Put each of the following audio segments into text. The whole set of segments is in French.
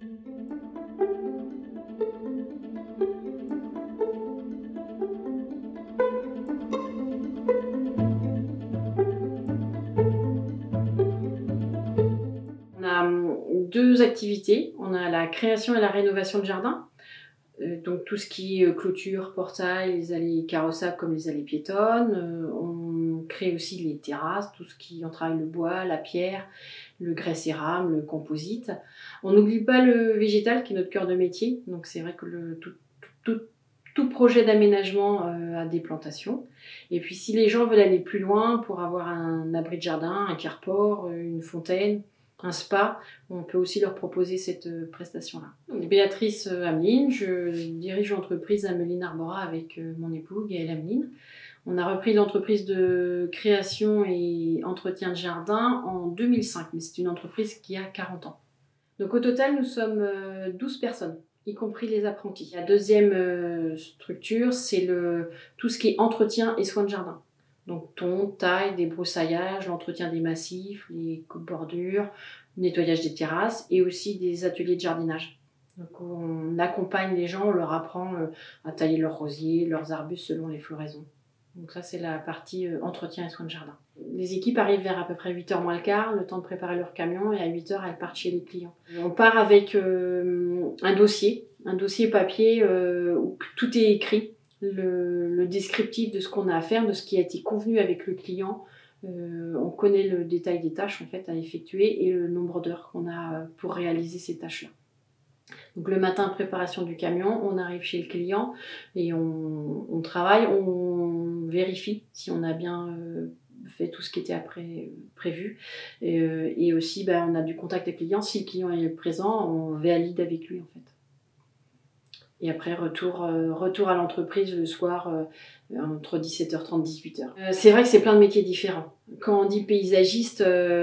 On a deux activités. On a la création et la rénovation de jardin. Donc tout ce qui est clôture, portail, les allées carrossables comme les allées piétonnes. On crée aussi les terrasses, tout ce qui on travaille le bois, la pierre, le grès cérame, le composite. On n'oublie pas le végétal qui est notre cœur de métier. Donc c'est vrai que tout projet d'aménagement a des plantations. Et puis si les gens veulent aller plus loin pour avoir un abri de jardin, un carport, une fontaine, un spa, on peut aussi leur proposer cette prestation-là. Béatrice Ameline, je dirige l'entreprise Ameline Arbora avec mon époux Gaël Ameline. On a repris l'entreprise de création et entretien de jardin en 2005, mais c'est une entreprise qui a 40 ans. Donc au total, nous sommes 12 personnes, y compris les apprentis. La deuxième structure, c'est tout ce qui est entretien et soins de jardin. Donc tonte, taille, débroussaillage, l'entretien des massifs, les coupe-bordures, nettoyage des terrasses et aussi des ateliers de jardinage. Donc on accompagne les gens, on leur apprend à tailler leurs rosiers, leurs arbustes selon les floraisons. Donc ça c'est la partie entretien et soins de jardin. Les équipes arrivent vers à peu près 8h moins le quart, le temps de préparer leur camion et à 8h elles partent chez les clients. On part avec un dossier papier où tout est écrit. Le descriptif de ce qu'on a à faire, de ce qui a été convenu avec le client. On connaît le détail des tâches en fait, à effectuer et le nombre d'heures qu'on a pour réaliser ces tâches-là. Donc le matin, préparation du camion, on arrive chez le client et on travaille, on vérifie si on a bien fait tout ce qui était après prévu. Et aussi, on a du contact avec le client. Si le client est présent, on valide avec lui en fait. Et après, retour à l'entreprise le soir entre 17h30 et 18h. C'est vrai que c'est plein de métiers différents. Quand on dit paysagiste,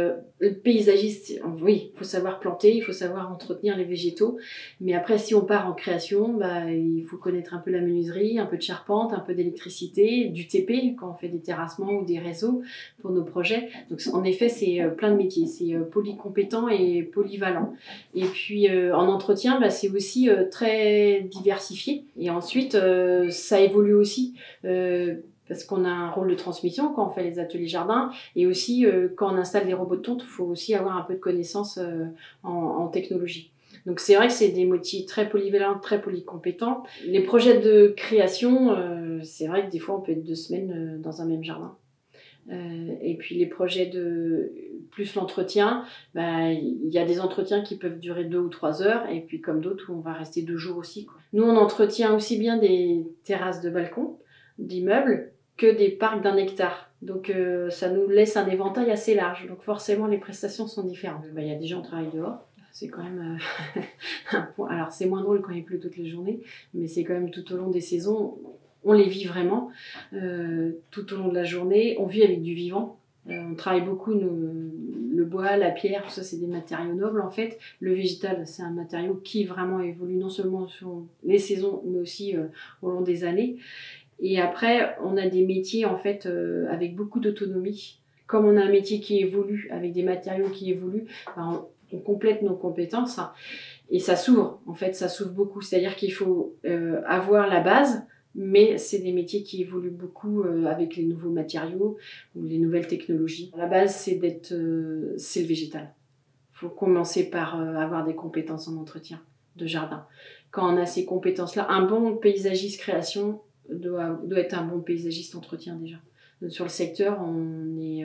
oui, il faut savoir planter, il faut savoir entretenir les végétaux. Mais après, si on part en création, il faut connaître un peu la menuiserie, un peu de charpente, un peu d'électricité, du TP, quand on fait des terrassements ou des réseaux pour nos projets. Donc en effet, c'est plein de métiers. C'est polycompétent et polyvalent. Et puis en entretien, c'est aussi très diversifié. Et ensuite, ça évolue aussi. Parce qu'on a un rôle de transmission quand on fait les ateliers jardin et aussi quand on installe des robots de tonte, il faut aussi avoir un peu de connaissances en technologie. Donc c'est vrai que c'est des métiers très polyvalents, très polycompétents. Les projets de création, c'est vrai que des fois on peut être 2 semaines dans un même jardin. Et puis les projets de plus l'entretien, il y a des entretiens qui peuvent durer 2 ou 3 heures et puis comme d'autres où on va rester 2 jours aussi, quoi. Nous on entretient aussi bien des terrasses de balcons, d'immeubles, que des parcs d'1 hectare. Donc ça nous laisse un éventail assez large. Donc forcément les prestations sont différentes. Il y a des gens qui travaillent dehors. C'est quand même un point. Alors c'est moins drôle quand il pleut toute la journée, mais c'est quand même tout au long des saisons. On les vit vraiment tout au long de la journée. On vit avec du vivant. On travaille beaucoup le bois, la pierre, tout ça c'est des matériaux nobles en fait. Le végétal c'est un matériau qui vraiment évolue non seulement sur les saisons mais aussi au long des années. Et après on a des métiers en fait avec beaucoup d'autonomie. Comme on a un métier qui évolue avec des matériaux qui évoluent, on complète nos compétences et ça s'ouvre en fait, ça s'ouvre beaucoup. C'est-à-dire qu'il faut avoir la base. Mais c'est des métiers qui évoluent beaucoup avec les nouveaux matériaux ou les nouvelles technologies. La base, c'est le végétal. Il faut commencer par avoir des compétences en entretien de jardin. Quand on a ces compétences-là, un bon paysagiste création doit être un bon paysagiste entretien déjà. Sur le secteur, on est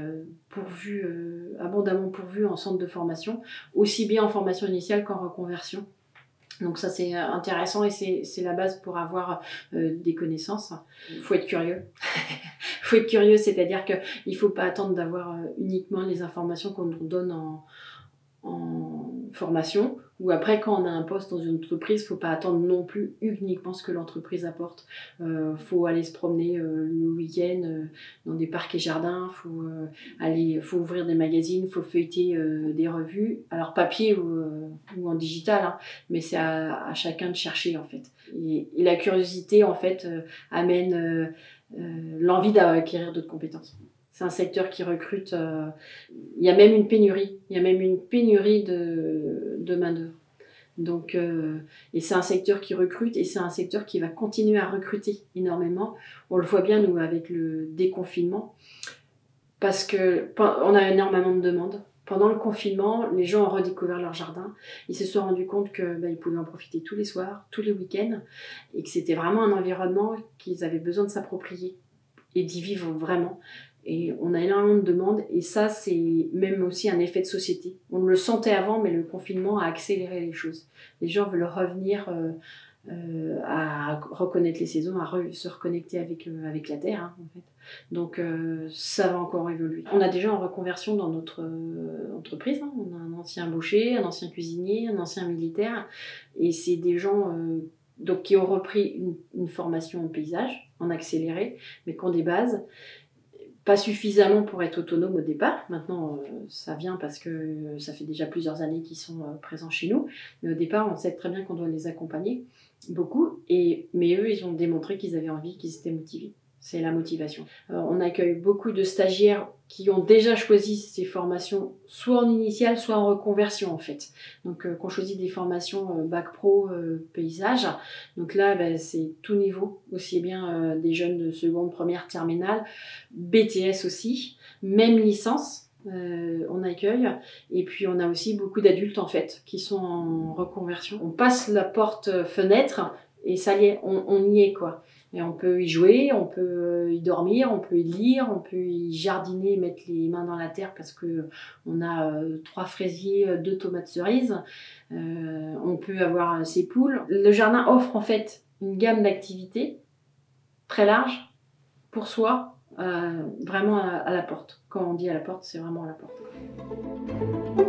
abondamment pourvu en centre de formation, aussi bien en formation initiale qu'en reconversion. Donc ça c'est intéressant et c'est la base pour avoir des connaissances. Il faut être curieux. Il faut être curieux, c'est-à-dire qu'il ne faut pas attendre d'avoir uniquement les informations qu'on nous donne en formation. Ou après quand on a un poste dans une entreprise, il ne faut pas attendre non plus uniquement ce que l'entreprise apporte. Faut aller se promener le week-end dans des parcs et jardins, faut ouvrir des magazines, faut feuilleter des revues, alors papier ou en digital, hein, mais c'est à chacun de chercher en fait. Et la curiosité en fait amène l'envie d'acquérir d'autres compétences. C'est un secteur qui recrute. Il y a même une pénurie. Il y a même une pénurie de main-d'œuvre. Donc, et c'est un secteur qui recrute et c'est un secteur qui va continuer à recruter énormément. On le voit bien, nous, avec le déconfinement, parce qu'on a énormément de demandes. Pendant le confinement, les gens ont redécouvert leur jardin. Ils se sont rendus compte qu'ils pouvaient en profiter tous les soirs, tous les week-ends, et que c'était vraiment un environnement qu'ils avaient besoin de s'approprier et d'y vivre vraiment. Et on a énormément de demandes, et ça, c'est même aussi un effet de société. On le sentait avant, mais le confinement a accéléré les choses. Les gens veulent revenir à reconnaître les saisons, à se reconnecter avec la terre, hein, en fait. Donc ça va encore évoluer. On a des gens en reconversion dans notre entreprise, hein. On a un ancien boucher, un ancien cuisinier, un ancien militaire, et c'est des gens donc, qui ont repris une formation en paysage, en accéléré, mais qui ont des bases. Pas suffisamment pour être autonome au départ. Maintenant, ça vient parce que ça fait déjà plusieurs années qu'ils sont présents chez nous. Mais au départ, on sait très bien qu'on doit les accompagner beaucoup. Mais eux, ils ont démontré qu'ils avaient envie, qu'ils étaient motivés. C'est la motivation. On accueille beaucoup de stagiaires qui ont déjà choisi ces formations, soit en initiale, soit en reconversion en fait. Donc, qu'on choisit des formations bac pro paysage. Donc là, c'est tout niveau, aussi bien des jeunes de seconde, première, terminale, BTS aussi, même licence. On accueille, et puis on a aussi beaucoup d'adultes en fait qui sont en reconversion. On passe la porte fenêtre et ça y est, on y est quoi. Et on peut y jouer, on peut y dormir, on peut y lire, on peut y jardiner, mettre les mains dans la terre parce que on a 3 fraisiers, 2 tomates cerises. On peut avoir ses poules. Le jardin offre en fait une gamme d'activités très large pour soi, vraiment à la porte. Quand on dit à la porte, c'est vraiment à la porte.